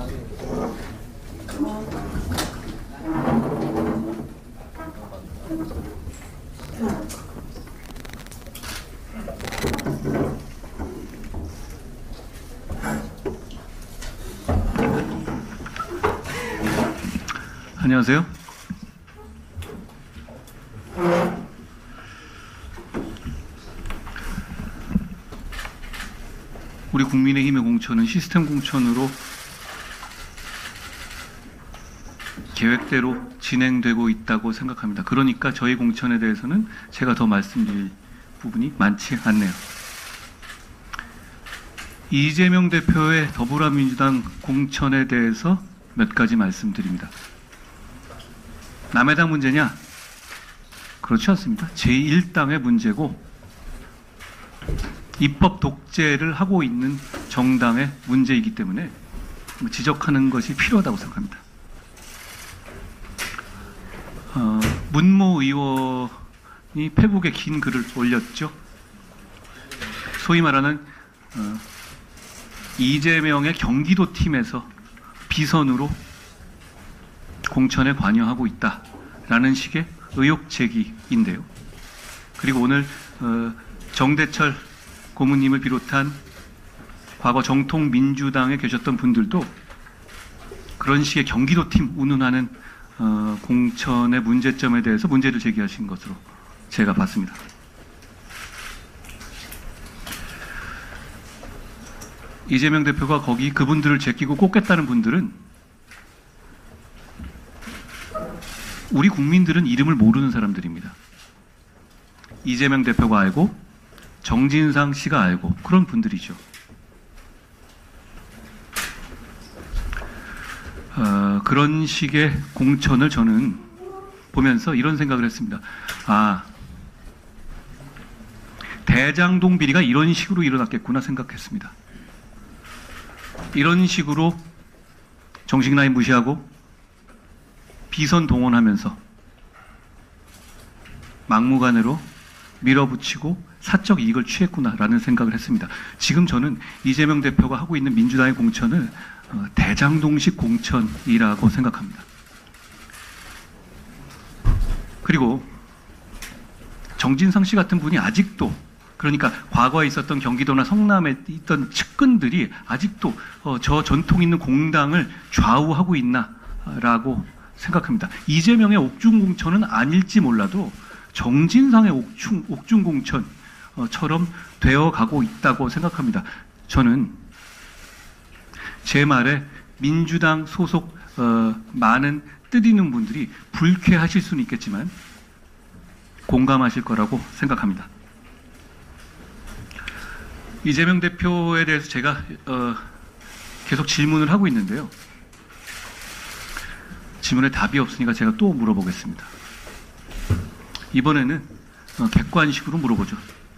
안녕하세요. 우리 국민의힘의 공천은 시스템 공천으로 계획대로 진행되고 있다고 생각합니다. 그러니까 저희 공천에 대해서는 제가 더 말씀드릴 부분이 많지 않네요. 이재명 대표의 더불어민주당 공천에 대해서 몇 가지 말씀드립니다. 남의 당 문제냐? 그렇지 않습니다. 제1당의 문제고 입법 독재를 하고 있는 정당의 문제이기 때문에 지적하는 것이 필요하다고 생각합니다. 문모 의원이 페북에 긴 글을 올렸죠. 소위 말하는 이재명의 경기도 팀에서 비선으로 공천에 관여하고 있다라는 식의 의혹 제기인데요. 그리고 오늘 정대철 고문님을 비롯한 과거 정통민주당에 계셨던 분들도 그런 식의 경기도 팀 운운하는 공천의 문제점에 대해서 문제를 제기하신 것으로 제가 봤습니다. 이재명 대표가 거기 그분들을 제끼고 꼽겠다는 분들은 우리 국민들은 이름을 모르는 사람들입니다. 이재명 대표가 알고 정진상 씨가 알고 그런 분들이죠. 그런 식의 공천을 저는 보면서 이런 생각을 했습니다. 아, 대장동 비리가 이런 식으로 일어났겠구나 생각했습니다. 이런 식으로 정식 라인 무시하고 비선 동원하면서 막무가내로 밀어붙이고 사적 이익을 취했구나라는 생각을 했습니다. 지금 저는 이재명 대표가 하고 있는 민주당의 공천을 대장동식 공천이라고 생각합니다. 그리고 정진상 씨 같은 분이 아직도, 그러니까 과거에 있었던 경기도나 성남에 있던 측근들이 아직도 저 전통 있는 공당을 좌우하고 있나라고 생각합니다. 이재명의 옥중 공천은 아닐지 몰라도 정진상의 옥중 공천처럼 되어가고 있다고 생각합니다. 저는 제 말에 민주당 소속 많은 뜻 있는 분들이 불쾌하실 수는 있겠지만 공감하실 거라고 생각합니다. 이재명 대표에 대해서 제가 계속 질문을 하고 있는데요. 질문에 답이 없으니까 제가 또 물어보겠습니다. 이번에는 객관식으로 물어보죠.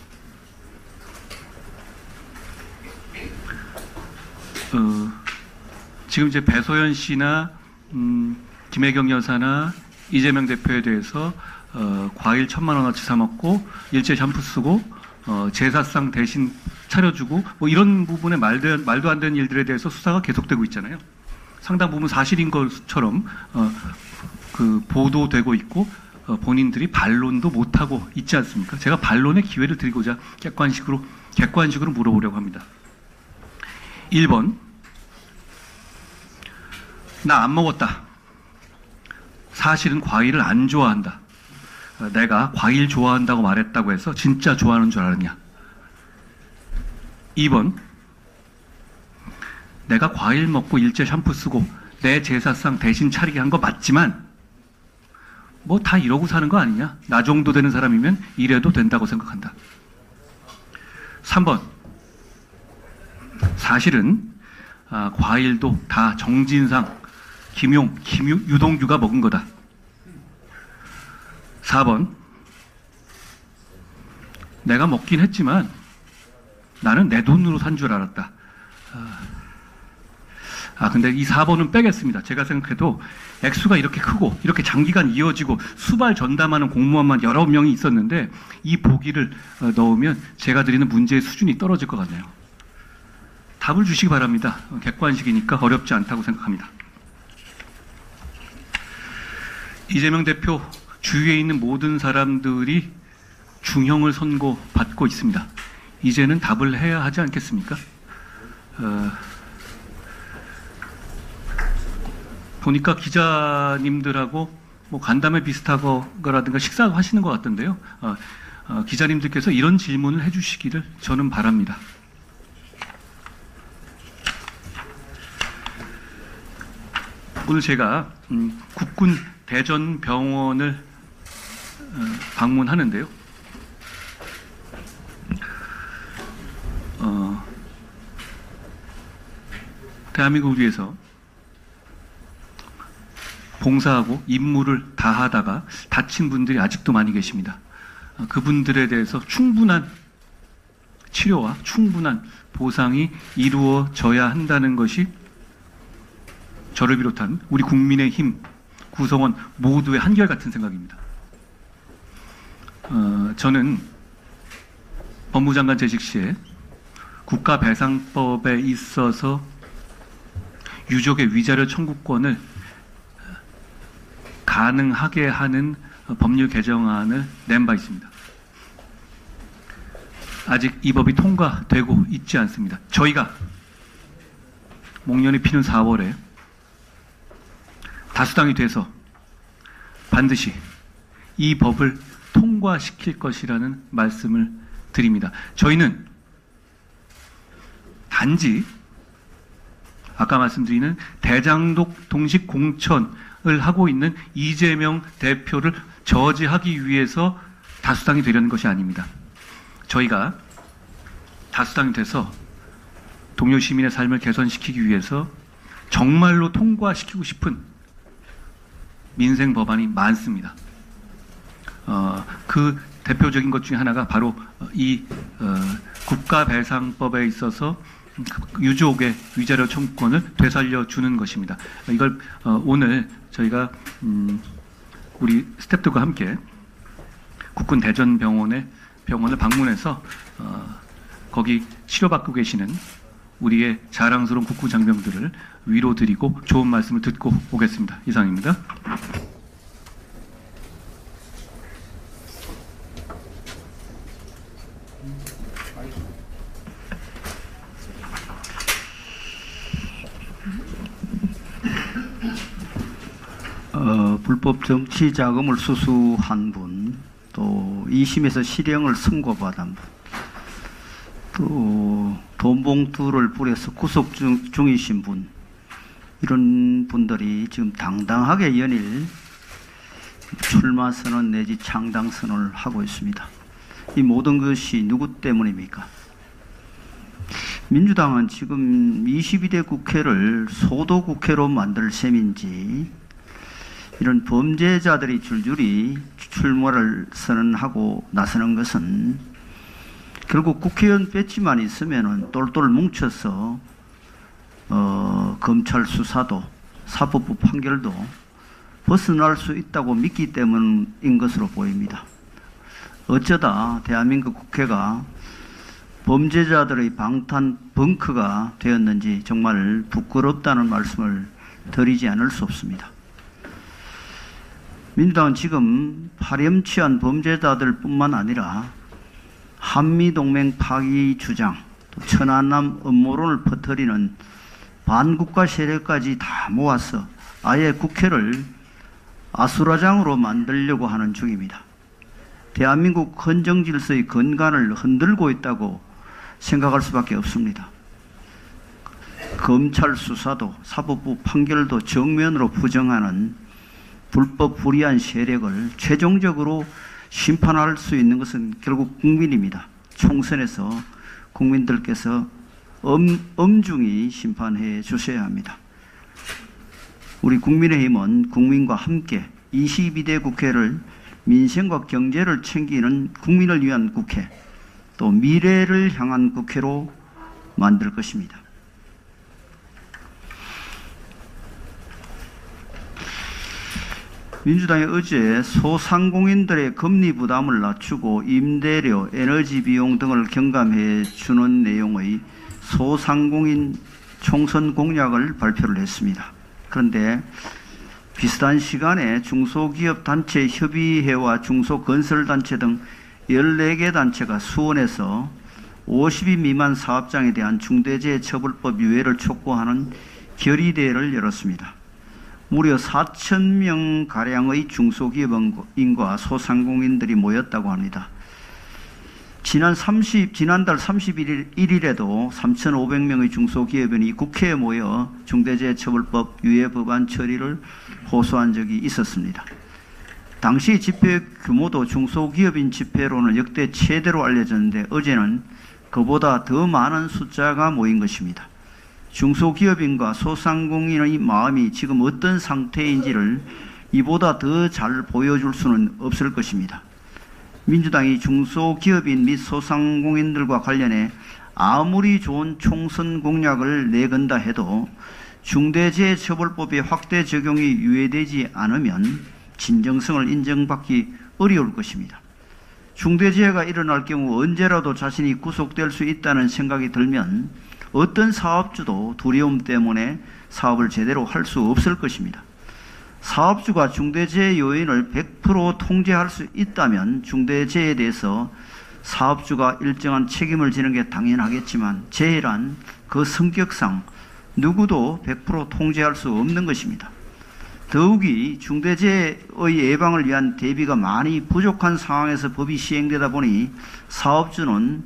지금 이제 배소연 씨나 김혜경 여사나 이재명 대표에 대해서 과일 1,000만 원어치 사 먹고 일제 샴푸 쓰고 제사상 대신 차려주고 뭐 이런 부분에 말도 안 되는 일들에 대해서 수사가 계속되고 있잖아요. 상당 부분 사실인 것처럼 보도되고 있고 본인들이 반론도 못하고 있지 않습니까? 제가 반론의 기회를 드리고자 객관식으로 물어보려고 합니다. 1번, 나 안 먹었다. 사실은 과일을 안 좋아한다. 내가 과일 좋아한다고 말했다고 해서 진짜 좋아하는 줄 알았냐? 2번, 내가 과일 먹고 일제 샴푸 쓰고 내 제사상 대신 차리게 한 거 맞지만 뭐 다 이러고 사는 거 아니냐? 나 정도 되는 사람이면 이래도 된다고 생각한다. 3번, 사실은 과일도 다 정진상, 김용, 유동규가 먹은 거다. 4번, 내가 먹긴 했지만 나는 내 돈으로 산 줄 알았다. 근데 이 4번은 빼겠습니다. 제가 생각해도 액수가 이렇게 크고 이렇게 장기간 이어지고 수발 전담하는 공무원만 여러 명이 있었는데 이 보기를 넣으면 제가 드리는 문제의 수준이 떨어질 것 같네요. 답을 주시기 바랍니다. 객관식이니까 어렵지 않다고 생각합니다. 이재명 대표 주위에 있는 모든 사람들이 중형을 선고받고 있습니다. 이제는 답을 해야 하지 않겠습니까? 보니까 기자님들하고 뭐 간담회 비슷하거라든가 식사하시는 것 같던데요. 기자님들께서 이런 질문을 해주시기를 저는 바랍니다. 오늘 제가 국군 대전병원을 방문하는데요. 대한민국을 위해서 봉사하고 임무를 다하다가 다친 분들이 아직도 많이 계십니다. 그분들에 대해서 충분한 치료와 충분한 보상이 이루어져야 한다는 것이 저를 비롯한 우리 국민의힘 구성원 모두의 한결같은 생각입니다. 저는 법무장관 재직 시에 국가배상법에 있어서 유족의 위자료 청구권을 가능하게 하는 법률 개정안을 낸 바 있습니다. 아직 이 법이 통과되고 있지 않습니다. 저희가 목련이 피는 4월에 다수당이 돼서 반드시 이 법을 통과시킬 것이라는 말씀을 드립니다. 저희는 단지 아까 말씀드리는 대장동 동식 공천을 하고 있는 이재명 대표를 저지하기 위해서 다수당이 되려는 것이 아닙니다. 저희가 다수당이 돼서 동료 시민의 삶을 개선시키기 위해서 정말로 통과시키고 싶은 민생 법안이 많습니다. 그 대표적인 것 중에 하나가 바로 이 국가배상법에 있어서 유족의 위자료 청구권을 되살려 주는 것입니다. 이걸 오늘 저희가 우리 스태프들과 함께 국군 대전병원을 방문해서 거기 치료받고 계시는 우리의 자랑스러운 국군 장병들을 위로드리고 좋은 말씀을 듣고 오겠습니다. 이상입니다. 불법 정치 자금을 수수한 분, 또 2심에서 실형을 선고받은 분, 또 돈봉투를 뿌려서 구속 중이신 분, 이런 분들이 지금 당당하게 연일 출마 선언 내지 창당 선언을 하고 있습니다. 이 모든 것이 누구 때문입니까? 민주당은 지금 22대 국회를 소도 국회로 만들 셈인지 이런 범죄자들이 줄줄이 출마를 선언하고 나서는 것은 결국 국회의원 배지만 있으면 똘똘 뭉쳐서 검찰 수사도 사법부 판결도 벗어날 수 있다고 믿기 때문인 것으로 보입니다. 어쩌다 대한민국 국회가 범죄자들의 방탄 벙커가 되었는지 정말 부끄럽다는 말씀을 드리지 않을 수 없습니다. 민주당은 지금 파렴치한 범죄자들 뿐만 아니라 한미동맹 파기 주장, 또 천안함 음모론을 퍼뜨리는 반국가 세력까지 다 모아서 아예 국회를 아수라장으로 만들려고 하는 중입니다. 대한민국 헌정질서의 근간을 흔들고 있다고 생각할 수밖에 없습니다. 검찰 수사도 사법부 판결도 정면으로 부정하는 불법 불이한 세력을 최종적으로 심판할 수 있는 것은 결국 국민입니다. 총선에서 국민들께서 엄중히 심판해 주셔야 합니다. 우리 국민의힘은 국민과 함께 22대 국회를 민생과 경제를 챙기는 국민을 위한 국회, 또 미래를 향한 국회로 만들 것입니다. 민주당이 어제 소상공인들의 금리 부담을 낮추고 임대료, 에너지 비용 등을 경감해 주는 내용의 소상공인 총선 공약을 발표를 했습니다. 그런데 비슷한 시간에 중소기업단체 협의회와 중소건설단체 등 14개 단체가 수원에서 50인 미만 사업장에 대한 중대재해처벌법 유예를 촉구하는 결의대회를 열었습니다. 무려 4,000명 가량의 중소기업인과 소상공인들이 모였다고 합니다. 지난달 31일에도 3,500명의 중소기업인이 국회에 모여 중대재해처벌법 유예 법안 처리를 호소한 적이 있었습니다. 당시 집회 규모도 중소기업인 집회로는 역대 최대로 알려졌는데 어제는 그보다 더 많은 숫자가 모인 것입니다. 중소기업인과 소상공인의 마음이 지금 어떤 상태인지를 이보다 더 잘 보여줄 수는 없을 것입니다. 민주당이 중소기업인 및 소상공인들과 관련해 아무리 좋은 총선 공약을 내건다 해도 중대재해처벌법의 확대 적용이 유예되지 않으면 진정성을 인정받기 어려울 것입니다. 중대재해가 일어날 경우 언제라도 자신이 구속될 수 있다는 생각이 들면 어떤 사업주도 두려움 때문에 사업을 제대로 할 수 없을 것입니다. 사업주가 중대재해 요인을 100% 통제할 수 있다면 중대재해에 대해서 사업주가 일정한 책임을 지는 게 당연하겠지만 재해란 그 성격상 누구도 100% 통제할 수 없는 것입니다. 더욱이 중대재해의 예방을 위한 대비가 많이 부족한 상황에서 법이 시행되다 보니 사업주는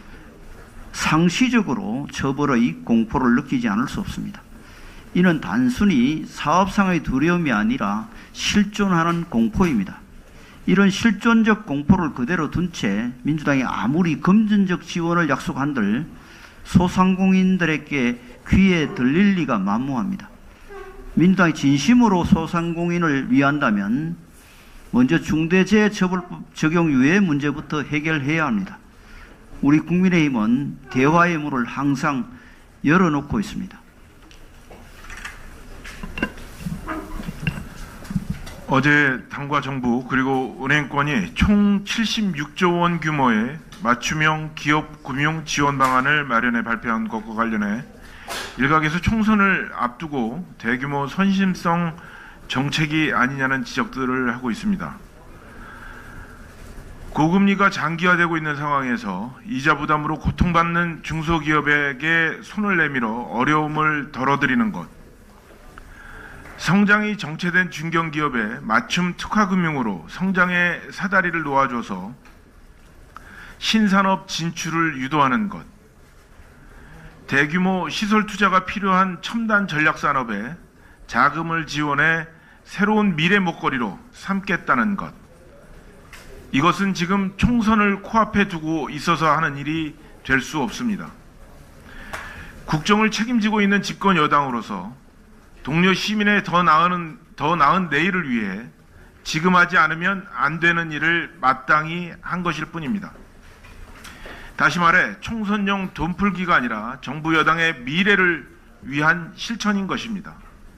상시적으로 처벌의 공포를 느끼지 않을 수 없습니다. 이는 단순히 사업상의 두려움이 아니라 실존하는 공포입니다. 이런 실존적 공포를 그대로 둔 채 민주당이 아무리 금전적 지원을 약속한들 소상공인들에게 귀에 들릴 리가 만무합니다. 민주당이 진심으로 소상공인을 위한다면 먼저 중대재해처벌법 적용 유예 문제부터 해결해야 합니다. 우리 국민의힘은 대화의 문을 항상 열어놓고 있습니다. 어제 당과 정부 그리고 은행권이 총 76조 원 규모의 맞춤형 기업 금융 지원 방안을 마련해 발표한 것과 관련해 일각에서 총선을 앞두고 대규모 선심성 정책이 아니냐는 지적들을 하고 있습니다. 고금리가 장기화되고 있는 상황에서 이자 부담으로 고통받는 중소기업에게 손을 내밀어 어려움을 덜어드리는 것, 성장이 정체된 중견기업에 맞춤 특화금융으로 성장의 사다리를 놓아줘서 신산업 진출을 유도하는 것, 대규모 시설 투자가 필요한 첨단 전략산업에 자금을 지원해 새로운 미래 먹거리로 삼겠다는 것, 이것은 지금 총선을 코앞에 두고 있어서 하는 일이 될 수 없습니다. 국정을 책임지고 있는 집권 여당으로서 동료 시민의 더 나은 내일을 위해 지금 하지 않으면 안 되는 일을 마땅히 한 것일 뿐입니다. 다시 말해 총선용 돈풀기가 아니라 정부 여당의 미래를 위한 실천인 것입니다.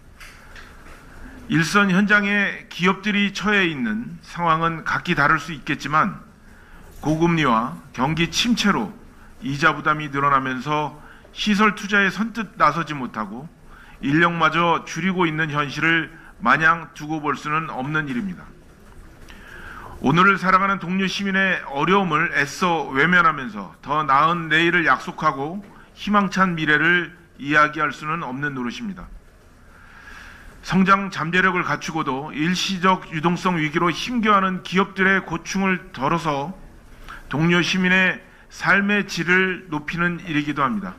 일선 현장에 기업들이 처해 있는 상황은 각기 다를 수 있겠지만 고금리와 경기 침체로 이자 부담이 늘어나면서 시설 투자에 선뜻 나서지 못하고 인력마저 줄이고 있는 현실을 마냥 두고 볼 수는 없는 일입니다. 오늘을 살아가는 동료 시민의 어려움을 애써 외면하면서 더 나은 내일을 약속하고 희망찬 미래를 이야기할 수는 없는 노릇입니다. 성장 잠재력을 갖추고도 일시적 유동성 위기로 힘겨워하는 기업들의 고충을 덜어서 동료 시민의 삶의 질을 높이는 일이기도 합니다.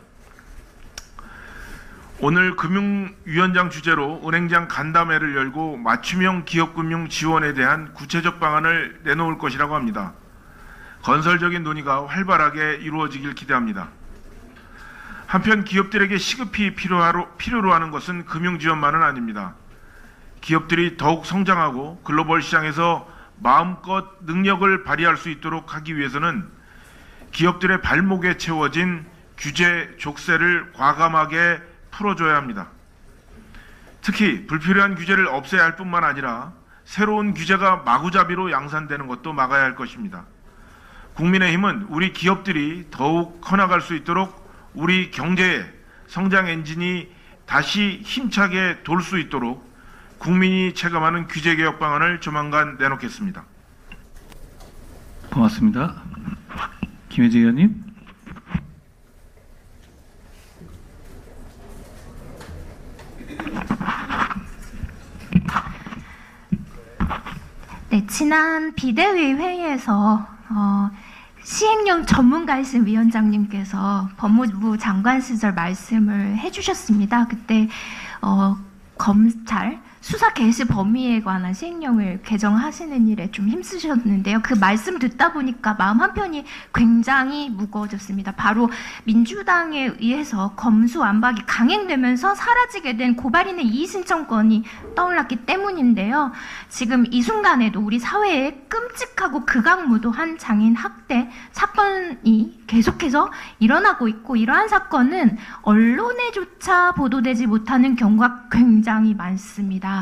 오늘 금융위원장 주재로 은행장 간담회를 열고 맞춤형 기업금융 지원에 대한 구체적 방안을 내놓을 것이라고 합니다. 건설적인 논의가 활발하게 이루어지길 기대합니다. 한편 기업들에게 시급히 필요로 하는 것은 금융지원만은 아닙니다. 기업들이 더욱 성장하고 글로벌 시장에서 마음껏 능력을 발휘할 수 있도록 하기 위해서는 기업들의 발목에 채워진 규제 족쇄를 과감하게 풀어줘야 합니다. 특히 불필요한 규제를 없애야 할 뿐만 아니라 새로운 규제가 마구잡이로 양산되는 것도 막아야 할 것입니다. 국민의힘은 우리 기업들이 더욱 커나갈 수 있도록 우리 경제의 성장 엔진이 다시 힘차게 돌 수 있도록 국민이 체감하는 규제개혁 방안을 조만간 내놓겠습니다. 고맙습니다. 김혜지 의원님. 네, 지난 비대위 회의에서 시행령 전문가이신 위원장님께서 법무부 장관 시절 말씀을 해주셨습니다. 그때 검찰 수사 개시 범위에 관한 시행령을 개정하시는 일에 좀 힘쓰셨는데요. 그 말씀 듣다 보니까 마음 한편이 굉장히 무거워졌습니다. 바로 민주당에 의해서 검수완박이 강행되면서 사라지게 된 고발인의 이의신청권이 떠올랐기 때문인데요. 지금 이 순간에도 우리 사회에 끔찍하고 극악무도한 장애인 학대 사건이 계속해서 일어나고 있고, 이러한 사건은 언론에조차 보도되지 못하는 경우가 굉장히 많습니다.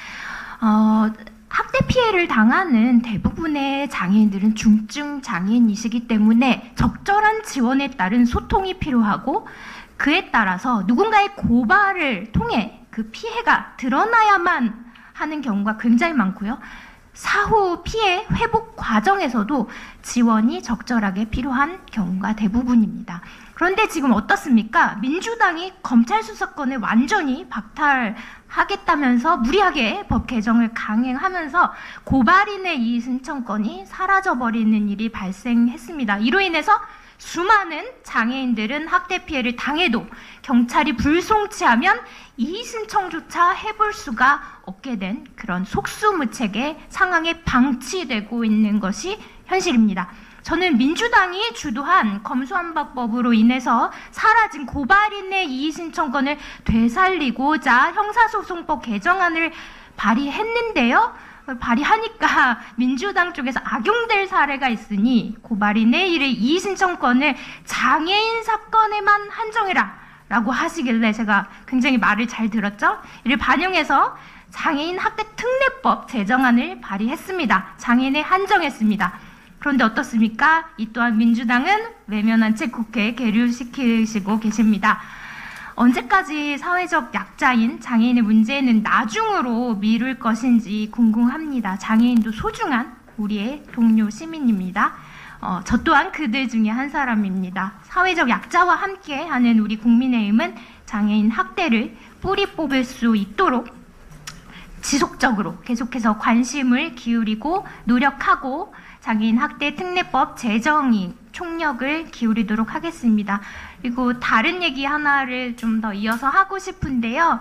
학대 피해를 당하는 대부분의 장애인들은 중증 장애인이시기 때문에 적절한 지원에 따른 소통이 필요하고, 그에 따라서 누군가의 고발을 통해 그 피해가 드러나야만 하는 경우가 굉장히 많고요. 사후 피해 회복 과정에서도 지원이 적절하게 필요한 경우가 대부분입니다. 그런데 지금 어떻습니까? 민주당이 검찰 수사권을 완전히 박탈하겠다면서 무리하게 법 개정을 강행하면서 고발인의 이의신청권이 사라져버리는 일이 발생했습니다. 이로 인해서 수많은 장애인들은 학대 피해를 당해도 경찰이 불송치하면 이의신청조차 해볼 수가 없게 된 그런 속수무책의 상황에 방치되고 있는 것이 현실입니다. 저는 민주당이 주도한 검수완박법으로 인해서 사라진 고발인의 이의신청권을 되살리고자 형사소송법 개정안을 발의했는데요. 발의하니까 민주당 쪽에서 악용될 사례가 있으니 고발인의 이의신청권을 장애인 사건에만 한정해라 라고 하시길래 제가 굉장히 말을 잘 들었죠. 이를 반영해서 장애인 학대 특례법 제정안을 발의했습니다. 장애인에 한정했습니다. 그런데 어떻습니까? 이 또한 민주당은 외면한 채 국회에 계류시키시고 계십니다. 언제까지 사회적 약자인 장애인의 문제는 나중으로 미룰 것인지 궁금합니다. 장애인도 소중한 우리의 동료 시민입니다. 저 또한 그들 중에 한 사람입니다. 사회적 약자와 함께하는 우리 국민의힘은 장애인 학대를 뿌리 뽑을 수 있도록 지속적으로 계속해서 관심을 기울이고 노력하고 장애인 학대 특례법 제정이 총력을 기울이도록 하겠습니다. 그리고 다른 얘기 하나를 좀 더 이어서 하고 싶은데요.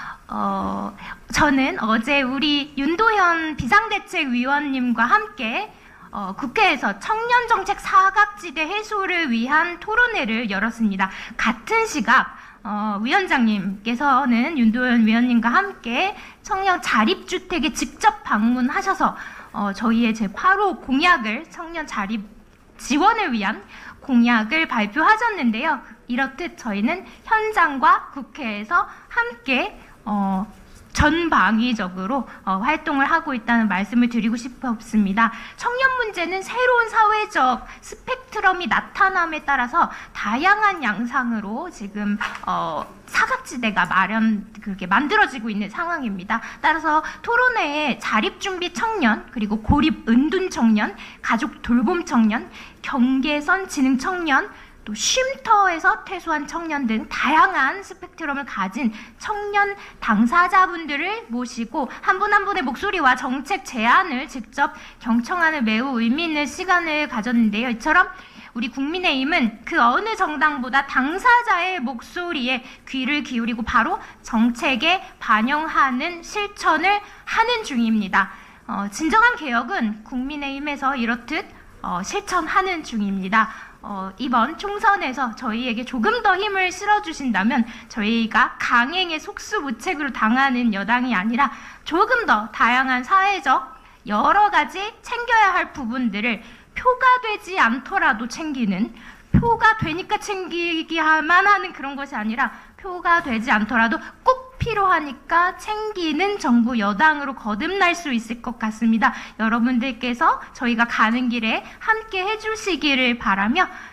저는 어제 우리 윤도현 비상대책위원님과 함께 국회에서 청년정책 사각지대 해소를 위한 토론회를 열었습니다. 같은 시각 위원장님께서는 윤도현 위원님과 함께 청년 자립주택에 직접 방문하셔서 저희의 제8호 공약을 청년 자립 지원을 위한 공약을 발표하셨는데요. 이렇듯 저희는 현장과 국회에서 함께 전방위적으로 활동을 하고 있다는 말씀을 드리고 싶습니다. 청년 문제는 새로운 사회적 스펙트럼이 나타남에 따라서 다양한 양상으로 지금 사각지대가 그렇게 만들어지고 있는 상황입니다. 따라서 토론회에 자립준비 청년, 그리고 고립 은둔 청년, 가족 돌봄 청년, 경계선 지능 청년, 또 쉼터에서 퇴소한 청년 등 다양한 스펙트럼을 가진 청년 당사자분들을 모시고 한 분 한 분의 목소리와 정책 제안을 직접 경청하는 매우 의미 있는 시간을 가졌는데요. 이처럼 우리 국민의힘은 그 어느 정당보다 당사자의 목소리에 귀를 기울이고 바로 정책에 반영하는 실천을 하는 중입니다. 진정한 개혁은 국민의힘에서 이렇듯 실천하는 중입니다. 이번 총선에서 저희에게 조금 더 힘을 실어주신다면 저희가 강행의 속수무책으로 당하는 여당이 아니라 조금 더 다양한 사회적 여러 가지 챙겨야 할 부분들을 표가 되지 않더라도 챙기는, 표가 되니까 챙기기만 하는 그런 것이 아니라 표가 되지 않더라도 꼭 필요하니까 챙기는 정부 여당으로 거듭날 수 있을 것 같습니다. 여러분들께서 저희가 가는 길에 함께 해주시기를 바라며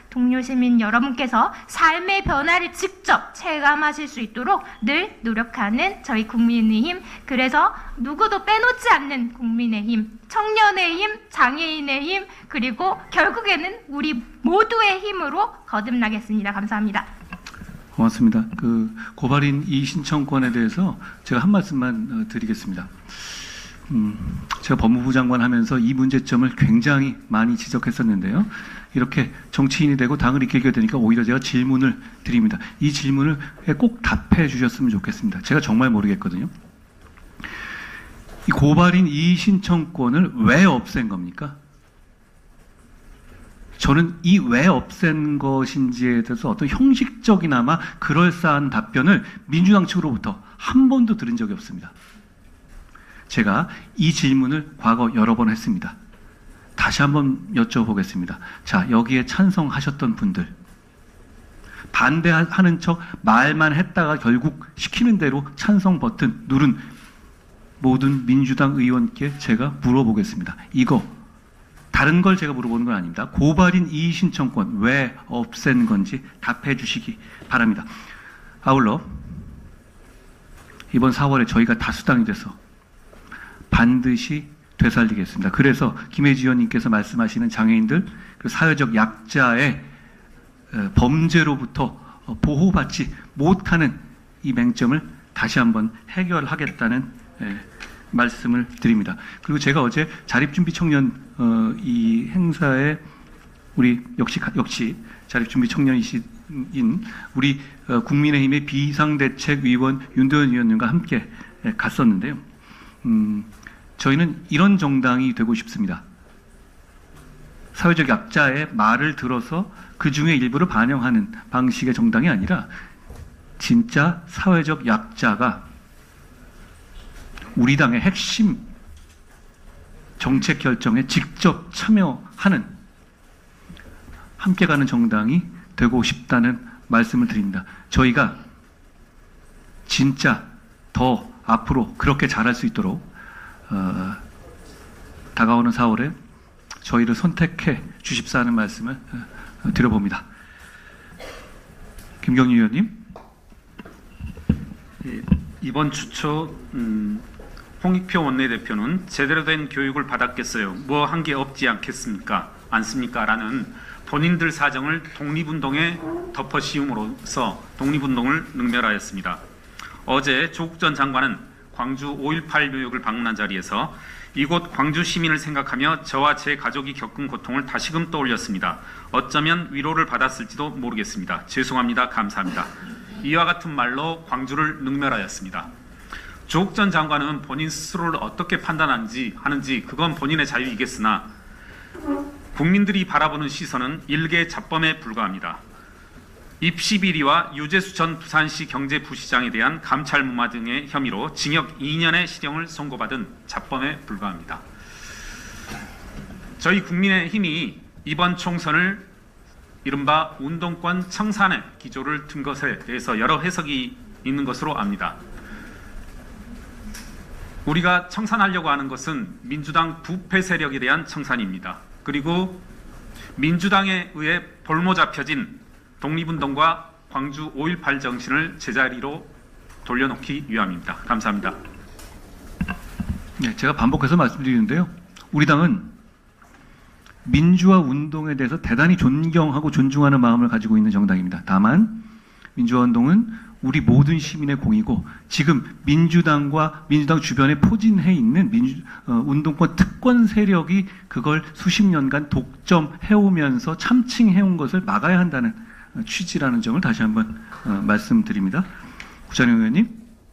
동료 시민 여러분께서 삶의 변화를 직접 체감하실 수 있도록 늘 노력하는 저희 국민의힘, 그래서 누구도 빼놓지 않는 국민의힘, 청년의 힘, 장애인의 힘, 그리고 결국에는 우리 모두의 힘으로 거듭나겠습니다. 감사합니다. 고맙습니다. 그 고발인 이 신청권에 대해서 제가 한 말씀만 드리겠습니다. 제가 법무부 장관 하면서 이 문제점을 굉장히 많이 지적했었는데요. 이렇게 정치인이 되고 당을 이끌게 되니까 오히려 제가 질문을 드립니다. 이 질문을 꼭 답해 주셨으면 좋겠습니다. 제가 정말 모르겠거든요. 이 고발인 이의 신청권을 왜 없앤 겁니까? 저는 이 왜 없앤 것인지에 대해서 어떤 형식적이나마 그럴싸한 답변을 민주당 측으로부터 한 번도 들은 적이 없습니다. 제가 이 질문을 과거 여러 번 했습니다. 다시 한번 여쭤보겠습니다. 자, 여기에 찬성하셨던 분들, 반대하는 척 말만 했다가 결국 시키는 대로 찬성 버튼 누른 모든 민주당 의원께 제가 물어보겠습니다. 이거 다른 걸 제가 물어보는 건 아닙니다. 고발인 이의 신청권 왜 없앤 건지 답해 주시기 바랍니다. 아울러 이번 4월에 저희가 다수당이 돼서 반드시 되살리겠습니다. 그래서 김혜지 의원님께서 말씀하시는 장애인들, 사회적 약자의 범죄로부터 보호받지 못하는 이 맹점을 다시 한번 해결하겠다는 말씀을 드립니다. 그리고 제가 어제 자립준비 청년 이 행사에 우리 역시 자립준비 청년이신 우리 국민의힘의 비상대책위원 윤도현 의원님과 함께 갔었는데요. 저희는 이런 정당이 되고 싶습니다. 사회적 약자의 말을 들어서 그 중에 일부를 반영하는 방식의 정당이 아니라 진짜 사회적 약자가 우리 당의 핵심 정책 결정에 직접 참여하는 함께 가는 정당이 되고 싶다는 말씀을 드립니다. 저희가 진짜 더 앞으로 그렇게 잘할 수 있도록 다가오는 4월에 저희를 선택해 주십사 하는 말씀을 드려봅니다. 김경률 의원님. 이번 주초 홍익표 원내대표는 제대로 된 교육을 받았겠어요. 뭐 한 게 없지 않겠습니까? 않습니까? 라는 본인들 사정을 독립운동에 덮어씌움으로써 독립운동을 능멸하였습니다. 어제 조국 전 장관은 광주 5.18 묘역을 방문한 자리에서 이곳 광주 시민을 생각하며 저와 제 가족이 겪은 고통을 다시금 떠올렸습니다. 어쩌면 위로를 받았을지도 모르겠습니다. 죄송합니다. 감사합니다. 이와 같은 말로 광주를 능멸하였습니다. 조국 전 장관은 본인 스스로를 어떻게 판단하는지 그건 본인의 자유이겠으나 국민들이 바라보는 시선은 일개 잡범에 불과합니다. 입시비리와 유재수 전 부산시 경제부시장에 대한 감찰 무마 등의 혐의로 징역 2년의 실형을 선고받은 잡범에 불과합니다. 저희 국민의힘이 이번 총선을 이른바 운동권 청산의 기조를 둔 것에 대해서 여러 해석이 있는 것으로 압니다. 우리가 청산하려고 하는 것은 민주당 부패 세력에 대한 청산입니다. 그리고 민주당에 의해 볼모 잡혀진 독립운동과 광주 5.18 정신을 제자리로 돌려놓기 위함입니다. 감사합니다. 네, 제가 반복해서 말씀드리는데요. 우리 당은 민주화 운동에 대해서 대단히 존경하고 존중하는 마음을 가지고 있는 정당입니다. 다만 민주화 운동은 우리 모든 시민의 공이고 지금 민주당과 민주당 주변에 포진해 있는 운동권 특권 세력이 그걸 수십 년간 독점해오면서 참칭해온 것을 막아야 한다는 취지라는 점을 다시 한번 말씀드립니다. 구찬영 의원님.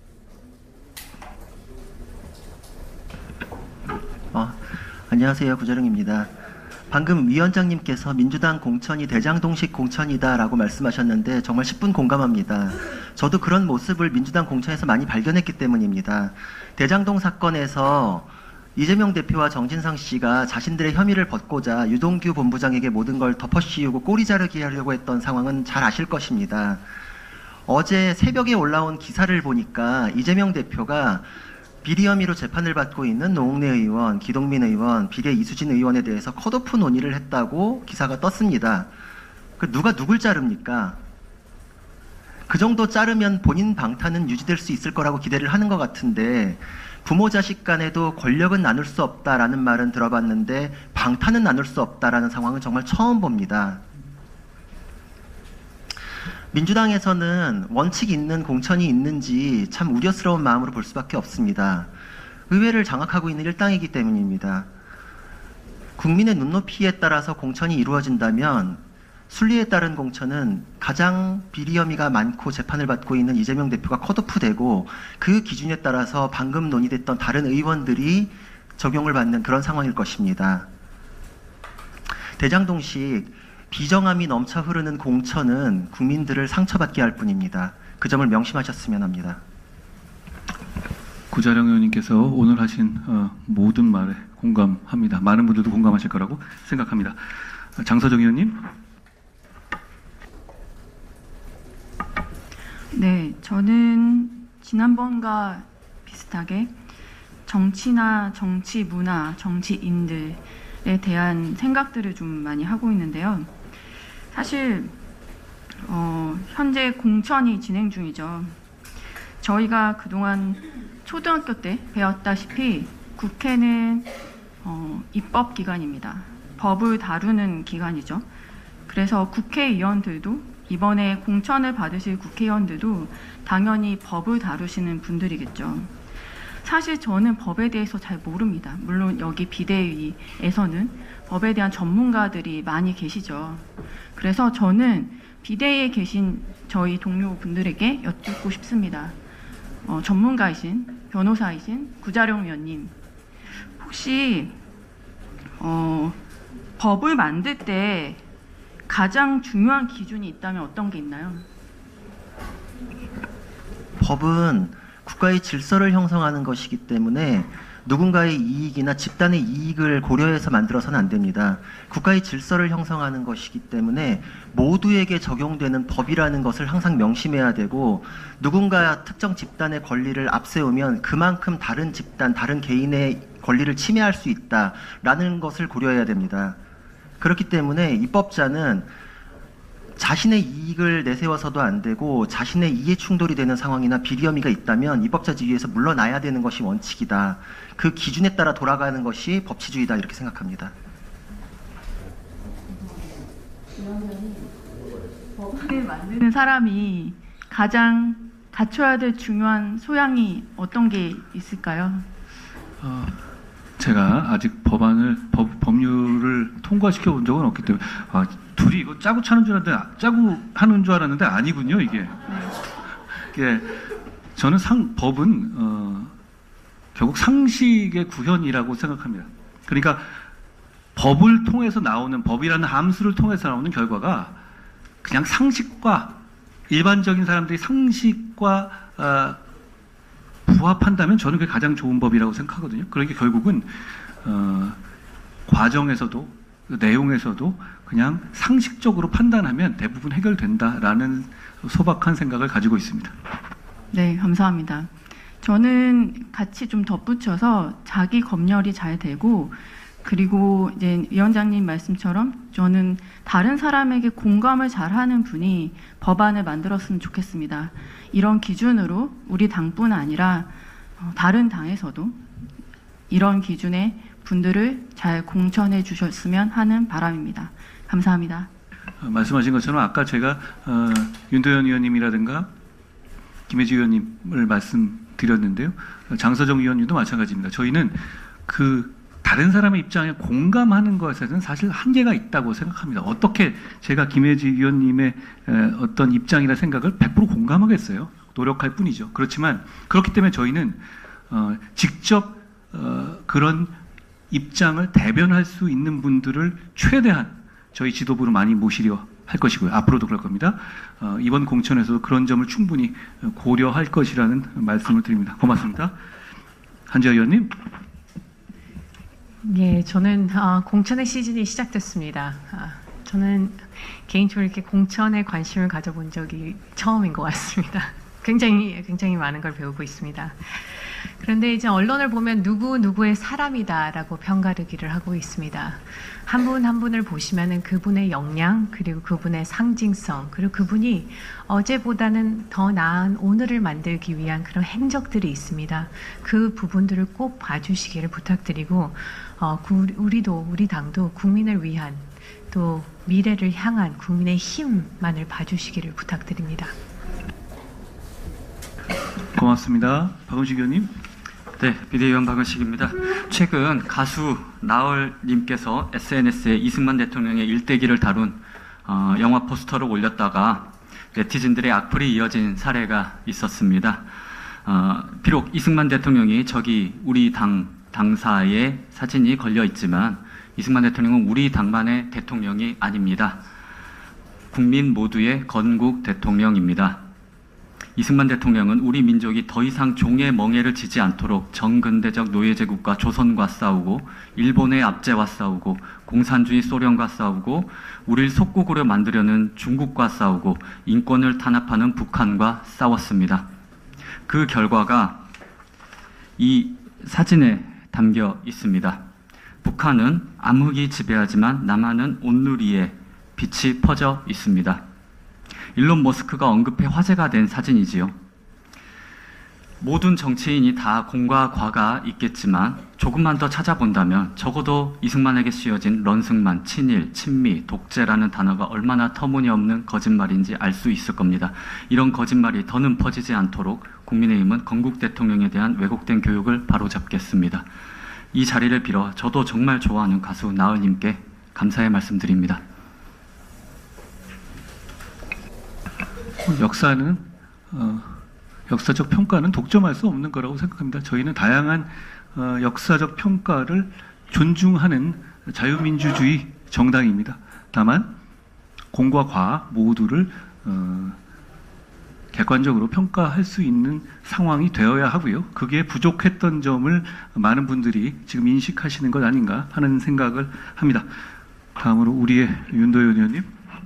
안녕하세요. 구자룡입니다. 방금 위원장님께서 민주당 공천이 대장동식 공천이다라고 말씀하셨는데 정말 10분 공감합니다. 저도 그런 모습을 민주당 공천에서 많이 발견했기 때문입니다. 대장동 사건에서 이재명 대표와 정진상 씨가 자신들의 혐의를 벗고자 유동규 본부장에게 모든 걸 덮어씌우고 꼬리 자르기 하려고 했던 상황은 잘 아실 것입니다. 어제 새벽에 올라온 기사를 보니까 이재명 대표가 비리 혐의로 재판을 받고 있는 노웅래 의원, 기동민 의원, 비례 이수진 의원에 대해서 컷오프 논의를 했다고 기사가 떴습니다. 누가 누굴 자릅니까? 그 정도 자르면 본인 방탄은 유지될 수 있을 거라고 기대를 하는 것 같은데 부모 자식 간에도 권력은 나눌 수 없다라는 말은 들어봤는데 방탄은 나눌 수 없다라는 상황은 정말 처음 봅니다. 민주당에서는 원칙 있는 공천이 있는지 참 우려스러운 마음으로 볼 수밖에 없습니다. 의회를 장악하고 있는 일당이기 때문입니다. 국민의 눈높이에 따라서 공천이 이루어진다면 순리에 따른 공천은 가장 비리 혐의가 많고 재판을 받고 있는 이재명 대표가 컷오프되고 그 기준에 따라서 방금 논의됐던 다른 의원들이 적용을 받는 그런 상황일 것입니다. 대장동식 비정함이 넘쳐 흐르는 공천은 국민들을 상처받게 할 뿐입니다. 그 점을 명심하셨으면 합니다. 구자령 의원님께서 오늘 하신 모든 말에 공감합니다. 많은 분들도 공감하실 거라고 생각합니다. 장서정 의원님. 네, 저는 지난번과 비슷하게 정치나 정치 문화, 정치인들에 대한 생각들을 좀 많이 하고 있는데요. 사실 현재 공천이 진행 중이죠. 저희가 그동안 초등학교 때 배웠다시피 국회는 입법기관입니다. 법을 다루는 기관이죠. 그래서 국회의원들도 이번에 공천을 받으실 국회의원들도 당연히 법을 다루시는 분들이겠죠. 사실 저는 법에 대해서 잘 모릅니다. 물론 여기 비대위에서는 법에 대한 전문가들이 많이 계시죠. 그래서 저는 비대위에 계신 저희 동료분들에게 여쭙고 싶습니다. 전문가이신 변호사이신 구자령 의원님, 혹시 법을 만들 때 가장 중요한 기준이 있다면 어떤 게 있나요? 법은 국가의 질서를 형성하는 것이기 때문에 누군가의 이익이나 집단의 이익을 고려해서 만들어서는 안 됩니다. 국가의 질서를 형성하는 것이기 때문에 모두에게 적용되는 법이라는 것을 항상 명심해야 되고, 누군가 특정 집단의 권리를 앞세우면 그만큼 다른 집단, 다른 개인의 권리를 침해할 수 있다라는 것을 고려해야 됩니다. 그렇기 때문에 입법자는 자신의 이익을 내세워서도 안 되고 자신의 이해 충돌이 되는 상황이나 비리 혐의가 있다면 입법자 지위에서 물러나야 되는 것이 원칙이다. 그 기준에 따라 돌아가는 것이 법치주의다, 이렇게 생각합니다. 법을 만드는 사람이 가장 갖춰야 될 중요한 소양이 어떤 게 있을까요? 제가 아직 법률을 통과시켜 본 적은 없기 때문에 둘이 이거 짜고 차는 줄 알았는데 짜고 하는 줄 알았는데 아니군요, 이게. 예, 저는 법은 결국 상식의 구현이라고 생각합니다. 그러니까 법을 통해서 나오는, 법이라는 함수를 통해서 나오는 결과가 그냥 상식과, 일반적인 사람들이 상식과 부합한다면 저는 그게 가장 좋은 법이라고 생각하거든요. 그러니까 결국은 과정에서도 내용에서도 그냥 상식적으로 판단하면 대부분 해결된다라는 소박한 생각을 가지고 있습니다. 네, 감사합니다. 저는 같이 좀 덧붙여서 자기 검열이 잘 되고, 그리고 이제 위원장님 말씀처럼 저는 다른 사람에게 공감을 잘하는 분이 법안을 만들었으면 좋겠습니다. 이런 기준으로 우리 당뿐 아니라 다른 당에서도 이런 기준의 분들을 잘 공천해 주셨으면 하는 바람입니다. 감사합니다. 말씀하신 것처럼 아까 제가 윤도현 의원님이라든가 김혜지 의원님을 말씀드렸는데요. 장서정 의원님도 마찬가지입니다. 저희는 다른 사람의 입장에 공감하는 것에는 사실 한계가 있다고 생각합니다. 어떻게 제가 김혜지 의원님의 어떤 입장이나 생각을 100% 공감하겠어요? 노력할 뿐이죠. 그렇지만 그렇기 때문에 저희는 직접 그런 입장을 대변할 수 있는 분들을 최대한 저희 지도부로 많이 모시려 할 것이고요. 앞으로도 그럴 겁니다. 이번 공천에서도 그런 점을 충분히 고려할 것이라는 말씀을 드립니다. 고맙습니다. 한지아 의원님. 예, 저는 공천의 시즌이 시작됐습니다. 저는 개인적으로 이렇게 공천에 관심을 가져본 적이 처음인 것 같습니다. 굉장히 많은 걸 배우고 있습니다. 그런데 이제 언론을 보면 누구의 사람이다라고 평가르기를 하고 있습니다. 한 분 한 분을 보시면은 그분의 역량, 그리고 그분의 상징성, 그리고 그분이 어제보다는 더 나은 오늘을 만들기 위한 그런 행적들이 있습니다. 그 부분들을 꼭 봐주시기를 부탁드리고, 우리 당도 국민을 위한 또 미래를 향한 국민의 힘만을 봐주시기를 부탁드립니다. 고맙습니다. 박원식 의원님. 네, 비대위원 박은식입니다. 최근 가수 나얼님께서 SNS에 이승만 대통령의 일대기를 다룬 영화 포스터를 올렸다가 네티즌들의 악플이 이어진 사례가 있었습니다. 비록 이승만 대통령이 저기 우리 당사의 사진이 걸려 있지만 이승만 대통령은 우리 당만의 대통령이 아닙니다. 국민 모두의 건국 대통령입니다. 이승만 대통령은 우리 민족이 더 이상 종의 멍에를 지지 않도록 정근대적 노예제국과 조선과 싸우고 일본의 압제와 싸우고 공산주의 소련과 싸우고 우리를 속국으로 만들려는 중국과 싸우고 인권을 탄압하는 북한과 싸웠습니다. 그 결과가 이 사진에 담겨 있습니다. 북한은 암흑이 지배하지만 남한은 온누리에 빛이 퍼져 있습니다. 일론 머스크가 언급해 화제가 된 사진이지요. 모든 정치인이 다 공과 과가 있겠지만 조금만 더 찾아본다면 적어도 이승만에게 씌워진 런승만, 친일, 친미, 독재라는 단어가 얼마나 터무니없는 거짓말인지 알 수 있을 겁니다. 이런 거짓말이 더는 퍼지지 않도록 국민의힘은 건국 대통령에 대한 왜곡된 교육을 바로잡겠습니다. 이 자리를 빌어 저도 정말 좋아하는 가수 나얼님께 감사의 말씀드립니다. 역사적 평가는 독점할 수 없는 거라고 생각합니다. 저희는 다양한 역사적 평가를 존중하는 자유민주주의 정당입니다. 다만 공과 과 모두를 객관적으로 평가할 수 있는 상황이 되어야 하고요. 그게 부족했던 점을 많은 분들이 지금 인식하시는 것 아닌가 하는 생각을 합니다. 다음으로 우리의 윤도현 의원님.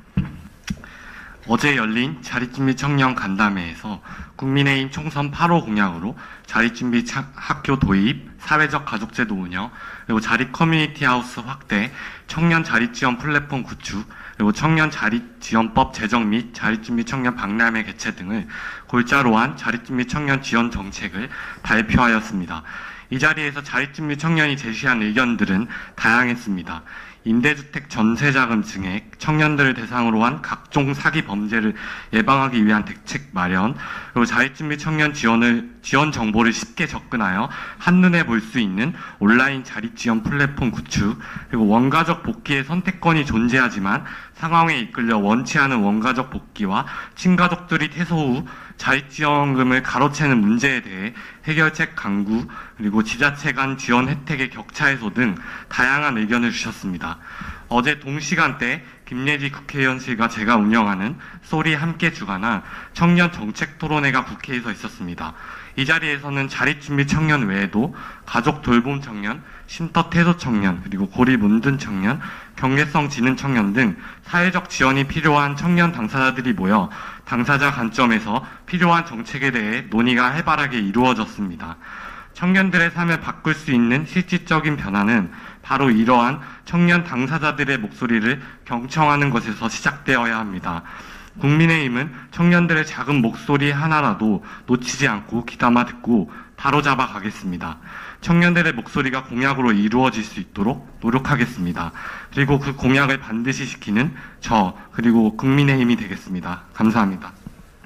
어제 열린 자립준비 청년 간담회에서 국민의힘 총선 8호 공약으로 자립준비 학교 도입, 사회적 가족제도 운영, 그리고 자립 커뮤니티 하우스 확대, 청년 자립지원 플랫폼 구축, 그리고 청년 자립지원법 제정 및 자립준비 청년 박람회 개최 등을 골자로 한 자립준비 청년 지원 정책을 발표하였습니다. 이 자리에서 자립준비 청년이 제시한 의견들은 다양했습니다. 임대주택 전세자금 증액, 청년들을 대상으로 한 각종 사기 범죄를 예방하기 위한 대책 마련, 그리고 자립준비 청년 지원 정보를 쉽게 접근하여 한눈에 볼 수 있는 온라인 자립지원 플랫폼 구축, 그리고 원가족 복귀의 선택권이 존재하지만 상황에 이끌려 원치 않은 원가족 복귀와 친가족들이 퇴소 후 자립지원금을 가로채는 문제에 대해 해결책 강구, 그리고 지자체 간 지원 혜택의 격차 해소 등 다양한 의견을 주셨습니다. 어제 동시간대 김예지 국회의원실과 제가 운영하는 소리 함께 주관한 청년 정책 토론회가 국회에서 있었습니다. 이 자리에서는 자립준비 청년 외에도 가족 돌봄 청년, 쉼터 퇴소 청년, 그리고 고립 운둔 청년, 경계성 지능 청년 등 사회적 지원이 필요한 청년 당사자들이 모여 당사자 관점에서 필요한 정책에 대해 논의가 활발하게 이루어졌습니다. 청년들의 삶을 바꿀 수 있는 실질적인 변화는 바로 이러한 청년 당사자들의 목소리를 경청하는 것에서 시작되어야 합니다. 국민의힘은 청년들의 작은 목소리 하나라도 놓치지 않고 귀담아 듣고 바로잡아 가겠습니다. 청년들의 목소리가 공약으로 이루어질 수 있도록 노력하겠습니다. 그리고 그 공약을 반드시 지키는 저, 그리고 국민의힘이 되겠습니다. 감사합니다.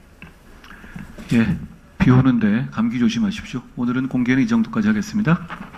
예, 비 오는데 감기 조심하십시오. 오늘은 공개는 이 정도까지 하겠습니다.